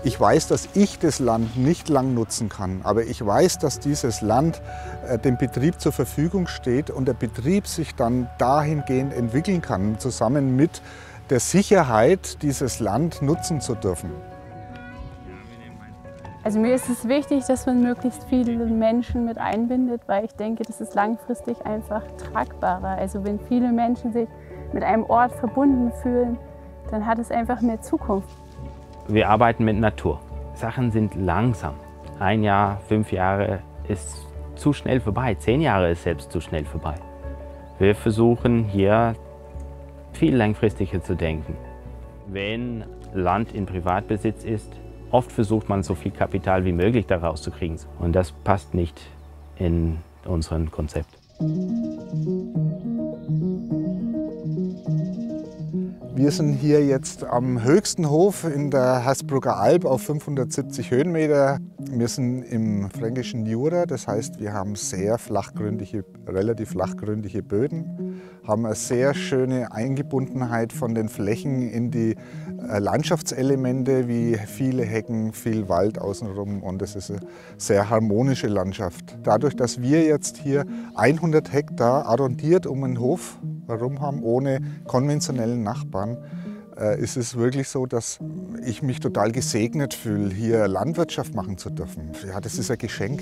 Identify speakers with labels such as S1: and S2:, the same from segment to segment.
S1: Ich weiß, dass ich das Land nicht lang nutzen kann, aber ich weiß, dass dieses Land dem Betrieb zur Verfügung steht und der Betrieb sich dann dahingehend entwickeln kann, zusammen mit der Sicherheit, dieses Land nutzen zu dürfen.
S2: Also mir ist es wichtig, dass man möglichst viele Menschen mit einbindet, weil ich denke, das ist langfristig einfach tragbarer. Also wenn viele Menschen sich mit einem Ort verbunden fühlen, dann hat es einfach mehr Zukunft.
S3: Wir arbeiten mit Natur. Sachen sind langsam. 1 Jahr, 5 Jahre ist zu schnell vorbei. 10 Jahre ist selbst zu schnell vorbei. Wir versuchen hier viel langfristiger zu denken. Wenn Land in Privatbesitz ist, oft versucht man so viel Kapital wie möglich daraus zu kriegen. Und das passt nicht in unseren Konzept.
S1: Wir sind hier jetzt am höchsten Hof in der Hersbrucker Alb auf 570 Höhenmeter. Wir sind im fränkischen Jura, das heißt, wir haben sehr relativ flachgründige Böden, haben eine sehr schöne Eingebundenheit von den Flächen in die Landschaftselemente wie viele Hecken, viel Wald außenrum und es ist eine sehr harmonische Landschaft. Dadurch, dass wir jetzt hier 100 Hektar arrondiert um den Hof herum haben, ohne konventionellen Nachbarn, ist es wirklich so, dass ich mich total gesegnet fühle, hier Landwirtschaft machen zu dürfen. Ja, das ist ein Geschenk.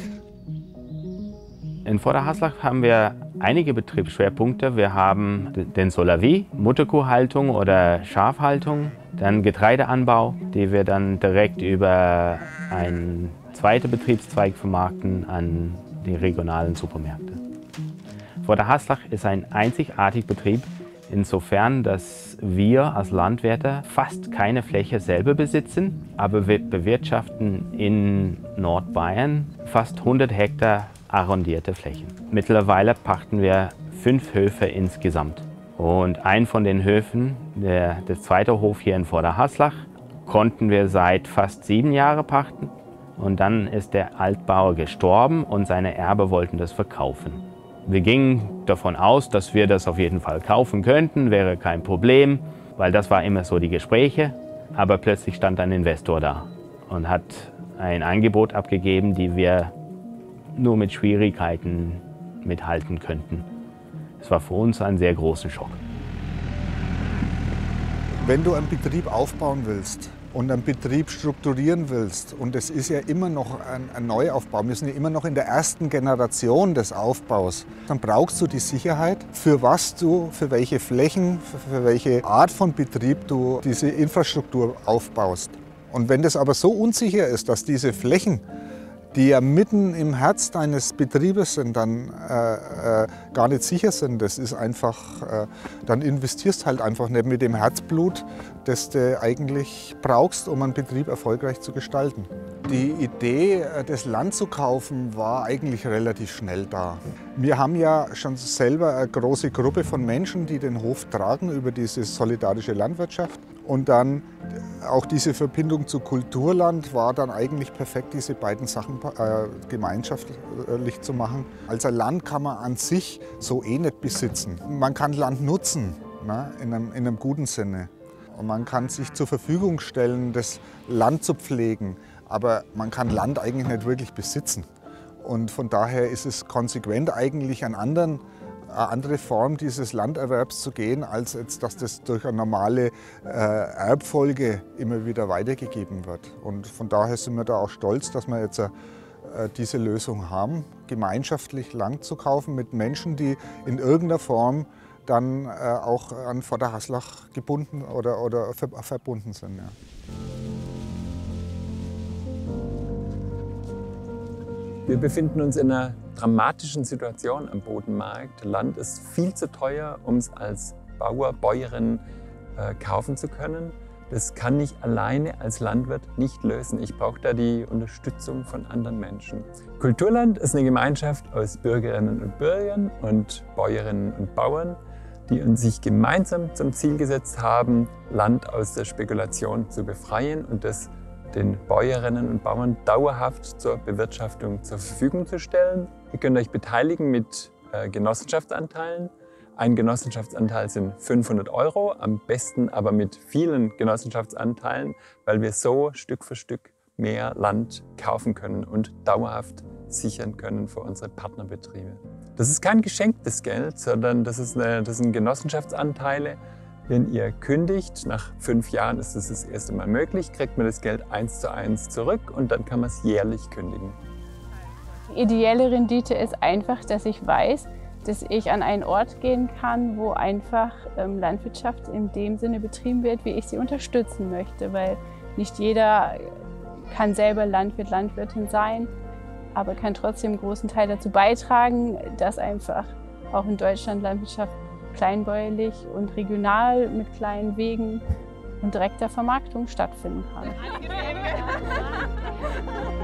S3: In Vorderhaslach haben wir einige Betriebsschwerpunkte. Wir haben den Solavie, Mutterkuhhaltung oder Schafhaltung, dann Getreideanbau, die wir dann direkt über einen zweiten Betriebszweig vermarkten an die regionalen Supermärkte. Vorderhaslach ist ein einzigartiger Betrieb, insofern, dass wir als Landwirte fast keine Fläche selber besitzen, aber wir bewirtschaften in Nordbayern fast 100 Hektar arrondierte Flächen. Mittlerweile pachten wir 5 Höfe insgesamt. Und einen von den Höfen, der zweite Hof hier in Vorderhaslach, konnten wir seit fast 7 Jahren pachten. Und dann ist der Altbauer gestorben und seine Erben wollten das verkaufen. Wir gingen davon aus, dass wir das auf jeden Fall kaufen könnten, wäre kein Problem, weil das war immer so die Gespräche. Aber plötzlich stand ein Investor da und hat ein Angebot abgegeben, die wir nur mit Schwierigkeiten mithalten könnten. Es war für uns ein sehr großer Schock.
S1: Wenn du einen Betrieb aufbauen willst und einen Betrieb strukturieren willst, und es ist ja immer noch ein Neuaufbau, wir sind ja immer noch in der ersten Generation des Aufbaus, dann brauchst du die Sicherheit, für was du, für welche Flächen, für welche Art von Betrieb du diese Infrastruktur aufbaust. Und wenn das aber so unsicher ist, dass diese Flächen, die ja mitten im Herz deines Betriebes sind, dann gar nicht sicher sind. Das ist einfach, dann investierst halt einfach nicht mit dem Herzblut, das du eigentlich brauchst, um einen Betrieb erfolgreich zu gestalten. Die Idee, das Land zu kaufen, war eigentlich relativ schnell da. Wir haben ja schon selber eine große Gruppe von Menschen, die den Hof tragen über diese solidarische Landwirtschaft. Und dann auch diese Verbindung zu Kulturland war dann eigentlich perfekt, diese beiden Sachen gemeinschaftlich zu machen. Also Land kann man an sich so eh nicht besitzen. Man kann Land nutzen, ne, in einem guten Sinne. Und man kann sich zur Verfügung stellen, das Land zu pflegen. Aber man kann Land eigentlich nicht wirklich besitzen. Und von daher ist es konsequent eigentlich eine andere Form dieses Landerwerbs zu gehen, als jetzt, dass das durch eine normale Erbfolge immer wieder weitergegeben wird. Und von daher sind wir da auch stolz, dass wir jetzt diese Lösung haben, gemeinschaftlich Land zu kaufen mit Menschen, die in irgendeiner Form dann auch an Vorderhaslach gebunden oder verbunden sind. Ja.
S4: Wir befinden uns in einer dramatischen Situation am Bodenmarkt. Land ist viel zu teuer, um es als Bauer, Bäuerin kaufen zu können. Das kann ich alleine als Landwirt nicht lösen. Ich brauche da die Unterstützung von anderen Menschen. Kulturland ist eine Gemeinschaft aus Bürgerinnen und Bürgern und Bäuerinnen und Bauern, die sich gemeinsam zum Ziel gesetzt haben, Land aus der Spekulation zu befreien und das den Bäuerinnen und Bauern dauerhaft zur Bewirtschaftung zur Verfügung zu stellen. Ihr könnt euch beteiligen mit Genossenschaftsanteilen. Ein Genossenschaftsanteil sind 500 €, am besten aber mit vielen Genossenschaftsanteilen, weil wir so Stück für Stück mehr Land kaufen können und dauerhaft sichern können für unsere Partnerbetriebe. Das ist kein geschenktes Geld, sondern das sind Genossenschaftsanteile. Wenn ihr kündigt, nach 5 Jahren ist es das erste Mal möglich, kriegt man das Geld 1:1 zurück und dann kann man es jährlich kündigen.
S2: Die ideelle Rendite ist einfach, dass ich weiß, dass ich an einen Ort gehen kann, wo einfach Landwirtschaft in dem Sinne betrieben wird, wie ich sie unterstützen möchte. Weil nicht jeder kann selber Landwirt, Landwirtin sein, aber kann trotzdem einen großen Teil dazu beitragen, dass einfach auch in Deutschland Landwirtschaft kleinbäuerlich und regional mit kleinen Wegen und direkter Vermarktung stattfinden kann.